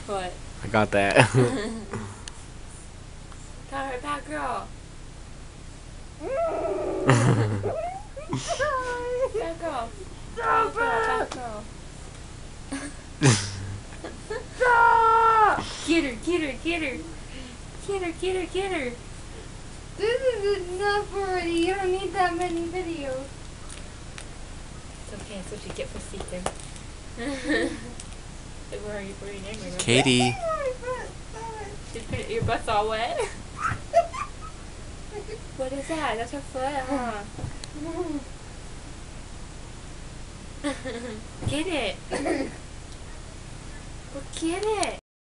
What? I got that. Tell her, bad girl. Bad girl. Bad girl. Bad girl. Stop! Get her, get her, get her. Get her, get her, get her. This is enough already. You don't need that many videos. It's okay, that's what you get for seeking. Where are you angry? Katie. Your butt's all wet? What is that? That's her foot, huh? Get it. Go get it.